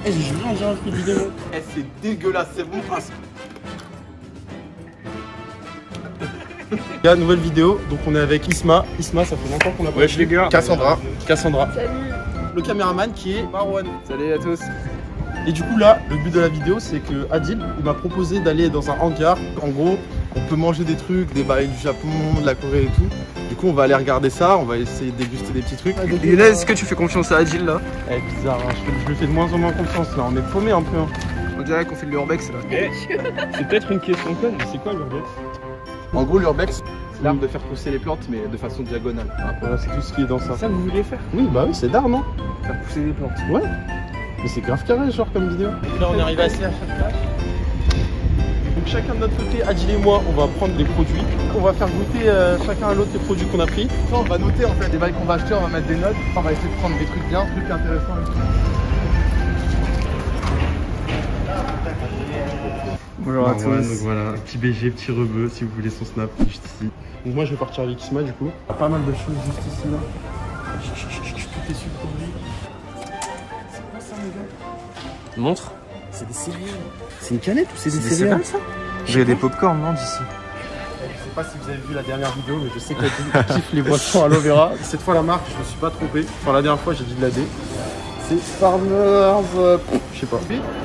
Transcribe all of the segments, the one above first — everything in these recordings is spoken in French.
Eh, j'ai rien, j'ai un fruit du démon. Eh, c'est dégueulasse, c'est bon. Gars, nouvelle vidéo, donc on est avec Isma. Isma, ça fait longtemps qu'on a pas Wesh les gars. Cassandra. Cassandra. Salut. Le caméraman qui est Marwan. Salut à tous. Et du coup là, le but de la vidéo, c'est que Adil, il m'a proposé d'aller dans un hangar. En gros, on peut manger des trucs, des bails du Japon, de la Corée et tout. Du coup, on va aller regarder ça, on va essayer de déguster des petits trucs. Younes, est-ce que tu fais confiance à Adil là? Eh, bizarre, hein, je lui fais de moins en moins confiance là, on est paumé un peu. Hein. On dirait qu'on fait de l'urbex là. Eh, c'est peut-être une question conne, mais c'est quoi l'urbex? En gros, l'urbex, c'est l'art de faire pousser les plantes, mais de façon diagonale. Voilà, c'est tout ce qui est dans ça. Ça, vous voulez faire? Oui, bah oui, c'est d'art, non? Faire pousser des plantes. Ouais. Mais c'est grave carré, genre, comme vidéo. Et là, on est arrivé à CH. Donc, chacun de notre côté, Adil et moi, on va prendre des produits. On va faire goûter chacun à l'autre les produits qu'on a pris. Ça, on va noter en fait les bails qu'on va acheter, on va mettre des notes. On va essayer de prendre des trucs bien, trucs intéressants et tout. Bonjour à tous. Donc voilà, petit BG, petit rebeu, si vous voulez son snap, juste ici. Donc moi, je vais partir avec Isma, du coup. Il y a pas mal de choses juste ici, là. Tout est super lui. C'est quoi ça, les gars? Montre. C'est des céréales. C'est une canette ou c'est des des céréales, céréales, J'ai des popcorn non d'ici. Je sais pas si vous avez vu la dernière vidéo, mais je sais qu'elle kiffe les boissons à l'aloe vera. Cette fois, la marque, je me suis pas trompé. Enfin, la dernière fois, j'ai dit de la D. C'est Farmers. Je sais pas.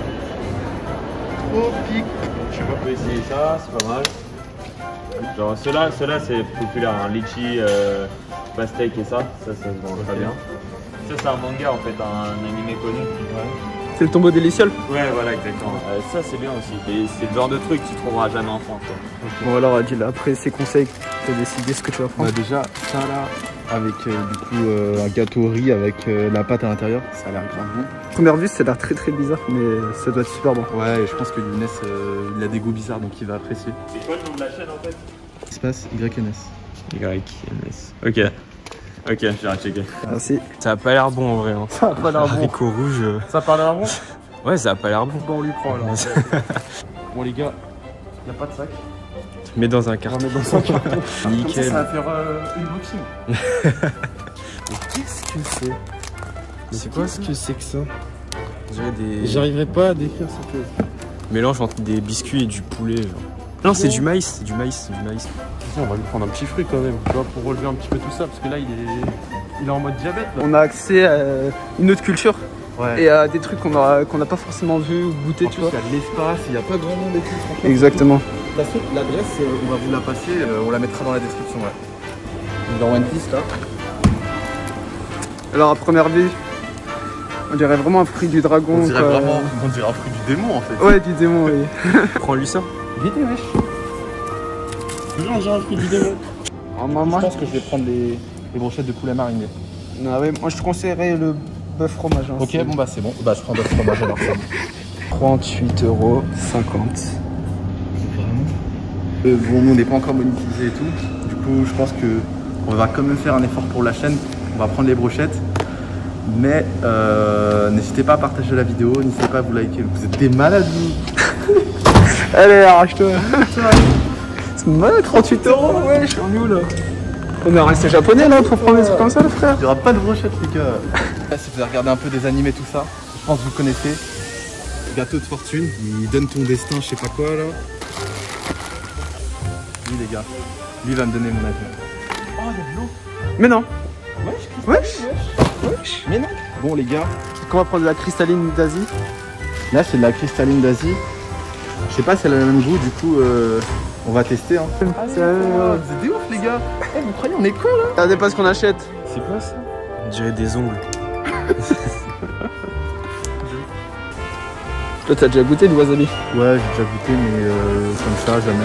Oh, pique. Je sais pas, on peut essayer ça, c'est pas mal. Genre, ceux-là c'est populaire, hein. Litchi, pastèque et ça se vend très bien. Ça, c'est un manga en fait, un animé connu. C'est le tombeau des Lucioles. Ouais, voilà, exactement. Ça, c'est bien aussi. Et c'est le genre de truc que tu trouveras jamais en France. Quoi. Bon alors Adil, après ces conseils, tu as décidé ce que tu vas prendre. Bah déjà, ça là, avec du coup un gâteau au riz avec la pâte à l'intérieur, ça a l'air grave bon. Première vue, ça a l'air très très bizarre, mais ça doit être super bon. Ouais, et je pense que Younes, il a des goûts bizarres, donc il va apprécier. C'est quoi le nom de la chaîne en fait? Il se passe YNS. YNS. Ok. Ok, j'ai checké. Merci. Ça a pas l'air bon en vrai. Hein. Ça a pas l'air bon. Haricot rouge. Ça parle à bon? Ouais, ça a pas l'air bon. Bon, on lui prend alors. Bon, les gars, il n'y a pas de sac. Mets dans un On carton. va mettre dans un carton. Nickel. Comme ça va faire unboxing. Qu'est-ce que c'est? C'est quoi ce que c'est que ça? On dirait des J'arriverai pas à décrire cette chose. mélange entre des biscuits et du poulet. Genre. Non, c'est du maïs, c'est du maïs, c'est du maïs. On va lui prendre un petit fruit quand même, tu vois, pour relever un petit peu tout ça, parce que là, il est en mode diabète. Là. On a accès à une autre culture Ouais. et à des trucs qu'on n'a pas forcément vu ou goûté, En tu plus, vois. il y a de l'espace, il n'y a pas grand monde et tout. Franchement, Exactement. de toute façon, l'adresse, on va vous la passer, on la mettra dans la description. Ouais. Donc dans One Piece là. Alors à première vue, on dirait vraiment un fruit du dragon. On dirait quoi. vraiment, on dirait un fruit du démon en fait. Ouais, du démon, oui. Prends-lui ça. Vite, wesh. Non, j'ai un fruit du démon. Alors, moi, Je pense que je vais prendre les brochettes de poulet mariné. non, ouais, moi je te conseillerais le bœuf fromage. Hein, Ok, bon bah c'est bon. Bah je prends d'autres fromages alors ça. 38,50 €. Vraiment. Bon, nous on n'est pas encore monétisé et tout. Du coup, je pense que on va quand même faire un effort pour la chaîne. On va prendre les brochettes. Mais n'hésitez pas à partager la vidéo, n'hésitez pas à vous liker. Vous êtes des malades, vous. Allez, arrache-toi. C'est mal, 38 €, ouais, je suis en où là? On est resté japonais là pour prendre des trucs comme ça, le frère. Il n'y aura pas de brochettes, les gars. Si vous avez regardé un peu des animés, tout ça, je pense que vous connaissez. Gâteau de fortune, il donne ton destin, je sais pas quoi là. Lui, les gars, lui va me donner mon avis. Oh, il y a de l'eau. Mais non. Wesh. Mais non. Bon, les gars, Donc on va prendre de la cristalline d'Asie. là c'est de la cristalline d'Asie. Je sais pas si elle a le même goût, du coup, on va tester. Hein. C'est C'est des ouf, les gars. Eh, vous croyez, on est cons là? Regardez pas ce qu'on achète. C'est quoi ça? On dirait des ongles. Toi, t'as déjà goûté du wasabi? Ouais, j'ai déjà goûté, mais comme ça, jamais.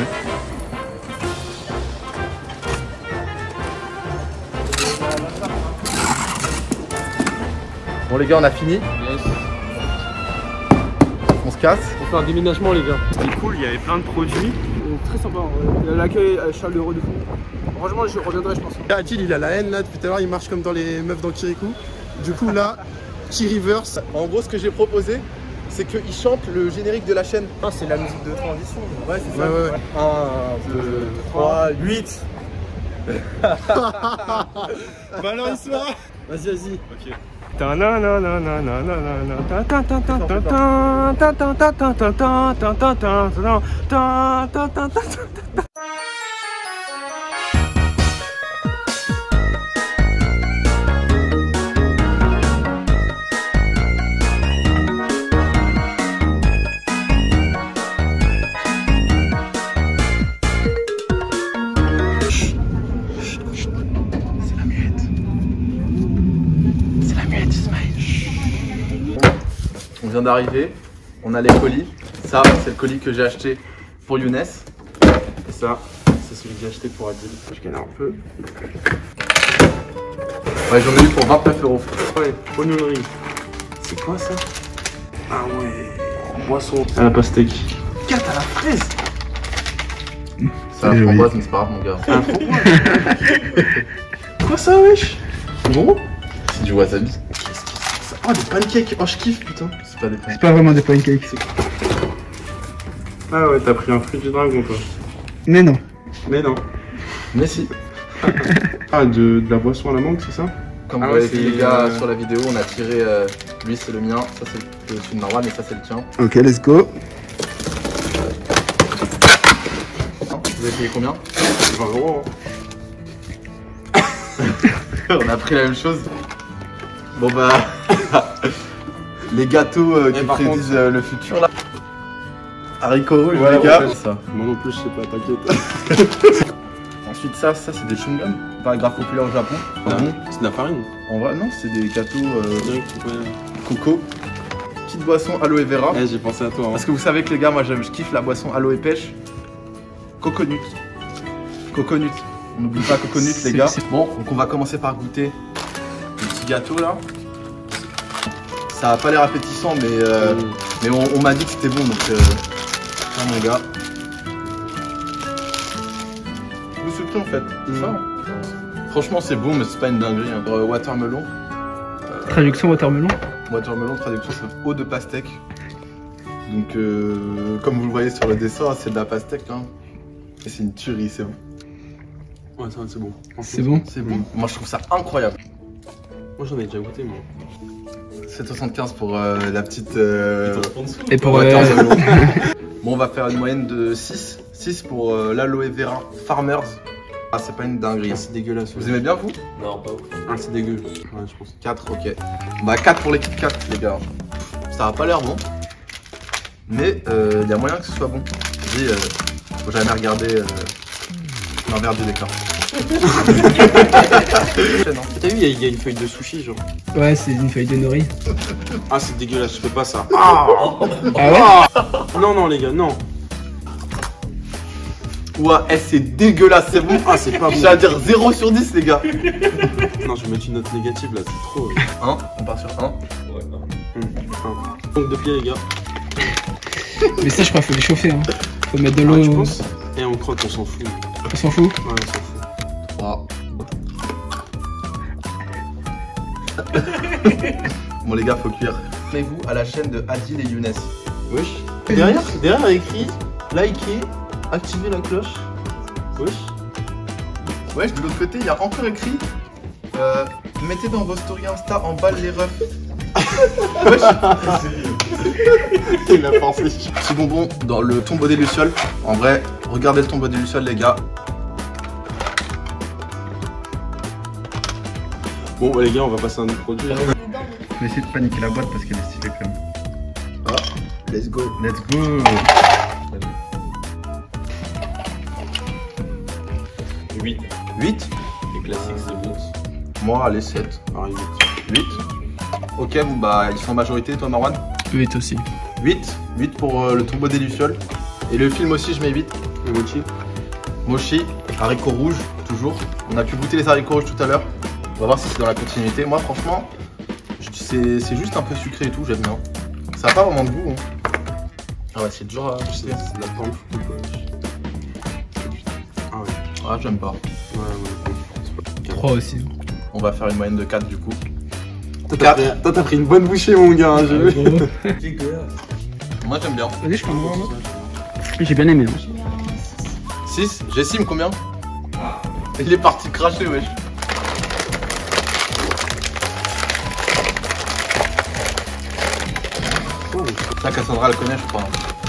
Bon, les gars, on a fini. On se casse. On fait un déménagement, les gars. C'était cool, il y avait plein de produits. Très sympa. L'accueil chaleureux de fou. Franchement, je reviendrai, je pense. Adil, il a la haine là, depuis tout à l'heure, il marche comme dans les meufs dans Kirikou. Du coup, là, Kiriverse. En gros, ce que j'ai proposé, c'est qu'il chante le générique de la chaîne. Ah, c'est la musique de transition. Ouais, c'est ça. Ouais. 1, 2, 3, 8. Bah alors, Isma. Vas-y. Ok. On vient d'arriver, on a les colis. Ça, c'est le colis que j'ai acheté pour Younes. Et ça, c'est celui que j'ai acheté pour Adil. Je galère un peu. Ouais, j'en ai eu pour 29 €. Ouais, oignonerie. C'est quoi ça? Ah ouais. Boisson à la pastèque. 4 à la fraise. C'est la framboise, mais c'est pas grave, mon gars. Un framboise. Quoi ça, wesh? Gros? C'est du wasabi. Oh, des pancakes. Oh, je kiffe, putain. C'est pas des pains. C'est pas vraiment des pancakes. Ah ouais, t'as pris un fruit du dragon, toi. Mais non. Mais non. Mais si. Ah, de la boisson à la mangue, c'est ça? Comme Ah vous ouais, l'avez vu c'est, les gars sur la vidéo, on a tiré, lui c'est le mien, ça c'est le celui de Marwan et ça c'est le tien. Ok, let's go. Vous avez payé combien? 20 €. On a pris la même chose. Bon bah, les gâteaux qui par prédisent le futur là. Haricots rouges Ouais, les gars. ouais. Ça. Moi non plus, je sais pas, t'inquiète. Ensuite ça c'est des chewing-gums, pas grave populaire au Japon. Pas bon. C'est de la farine. En vrai non, c'est des gâteaux Ouais. coco. Petite boisson aloe vera. Eh, j'ai pensé à toi. Hein. Parce que vous savez que les gars, moi je kiffe la boisson aloe pêche. Coconut. Coconut. On n'oublie pas coconut les gars. Bon, donc on va commencer par goûter le petit gâteau là. Ça a pas l'air appétissant mais on m'a dit que c'était bon donc tiens mon gars. Vous surpris en fait, c'est ça. Franchement c'est bon mais c'est pas une dinguerie. Hein. Watermelon. Traduction watermelon. Watermelon, traduction c'est eau de pastèque. Donc comme vous le voyez sur le dessin, c'est de la pastèque hein. Et c'est une tuerie, c'est bon. Ouais, ça, c'est bon. C'est bon. C'est bon. Moi je trouve ça incroyable. Moi, j'en ai déjà goûté, moi. 7,75 pour la petite. Et pour watermelon. Bon, on va faire une moyenne de 6. 6 pour l'aloe vera Farmers. Ah, c'est pas une dinguerie. Ah, c'est dégueulasse. Vous aimez bien vous? Non, pas ouf. Ah, c'est dégueu. Ouais, je pense. 4, ok. Bah 4 pour les Kit Kat les gars. Ça a pas l'air bon. Mais il y a moyen que ce soit bon. Je dis, faut jamais regarder l'envers du décor. T'as vu, il y a une feuille de sushi, genre. Ouais, c'est une feuille de nori. Ah, c'est dégueulasse, je fais pas ça. Ah ouais? Non, non, les gars, non. Ouah, c'est dégueulasse, c'est bon. Ah, c'est pas bon. J'ai à dire 0 sur 10 les gars. Non, je vais mettre une note négative là, c'est trop. 1, on part sur 1. Ouais, non. Donc, de pied, les gars. Mais ça, je crois qu'il faut les chauffer. Hein. Faut mettre de Ah, tu l'eau. penses? Et on croque, on s'en fout. On s'en fout. Ouais, on s'en fout. 3. Bon les gars, faut cuire. Abonnez-vous à la chaîne de Adil et Younes. Wesh. Derrière, il y a écrit liker, activer la cloche. Wesh. Ouais, de l'autre côté, il y a encore écrit mettez dans vos stories Insta en bas les refs. Wesh. Il a pensé. Petit bonbon dans le tombeau des lucioles. En vrai, regardez le tombeau des lucioles les gars. Bon, bah, les gars, on va passer à un autre produit. Je vais essayer de paniquer la boîte parce qu'elle est stylée quand même. Ah, let's go. Let's go. 8. 8. Les classiques, c'est 8. Moi, allez, 7. Pareil, 8. Ok, bon, bah, ils sont en majorité, toi, Marwan. 8 aussi. 8. 8 pour le tombeau des lucioles. Et le film aussi, je mets 8. Le mochi. Mochi, haricots rouges, toujours. On a pu goûter les haricots rouges tout à l'heure. On va voir si c'est dans la continuité. Moi, franchement, c'est juste un peu sucré et tout, j'aime bien. Ça n'a pas vraiment de goût. Hein. Ah ouais, c'est dur à acheter. C'est de la pomme fou, quoi. Ah ouais. Ah, j'aime pas. Ouais, ouais. 3 aussi. On va faire une moyenne de 4 du coup. Toi, t'as pris une bonne bouchée, mon gars, hein, j'ai vu. Moi, j'aime bien. Vas-y, je prends moi. J'ai bien aimé. 6. J'estime combien? Il est parti cracher, wesh. bon. Ça, Cassandra le connaît, je crois.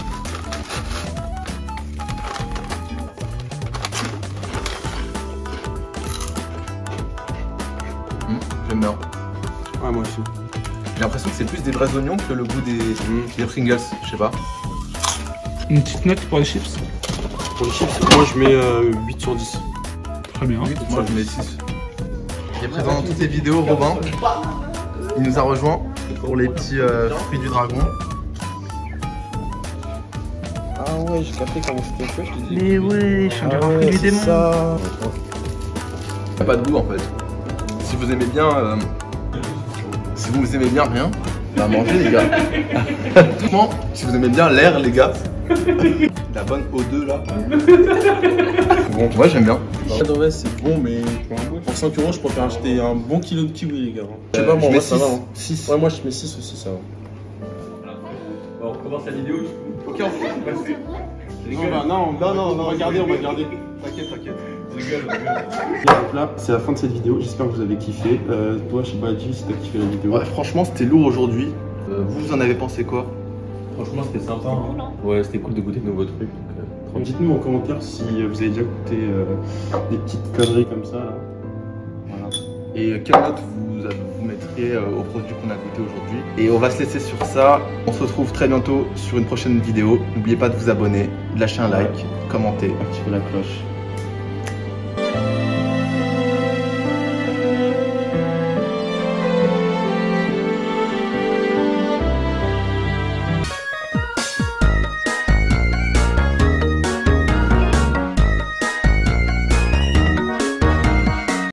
J'aime bien. Ouais, moi aussi. J'ai l'impression que c'est plus des vrais oignons que le goût des Pringles, je sais pas. Une petite note pour les chips. Pour les chips, moi je mets 8 sur 10. Très bien. Moi je mets 6. Il est présent dans toutes les vidéos, Robin. Il nous a rejoint pour les petits fruits du dragon. Ah ouais, j'ai capté comment c'était fait, je te dis. Mais ouais, je suis un fruit du démon. Ça. Il n'y a pas de goût en fait. Si vous aimez bien, rien, bah mangez les gars. Franchement, si vous aimez bien l'air les gars, la bonne O2 là. Bon, moi j'aime bien. Ouais, c'est bon, mais pour 5 €, je préfère acheter un bon kilo de kiwi, les gars. Je sais pas, je moi, mets ça va. 6. Ouais, moi je mets 6 aussi, ça va. Bon, on recommence la vidéo du coup. Ok, on fait. Non, on va garder. T'inquiète. Donc là, c'est la fin de cette vidéo. J'espère que vous avez kiffé. Toi, je sais pas, G, si t'as kiffé la vidéo. Ouais, franchement, c'était lourd aujourd'hui. Vous en avez pensé quoi? Franchement, c'était sympa. Ouais, c'était cool de goûter de nouveaux trucs. Dites-nous en commentaire si vous avez déjà goûté des petites conneries comme ça. Là. Voilà. Et quelle note vous mettriez aux produits qu'on a goûté aujourd'hui? Et on va se laisser sur ça. On se retrouve très bientôt sur une prochaine vidéo. N'oubliez pas de vous abonner, de lâcher un like, commenter. Activez la cloche.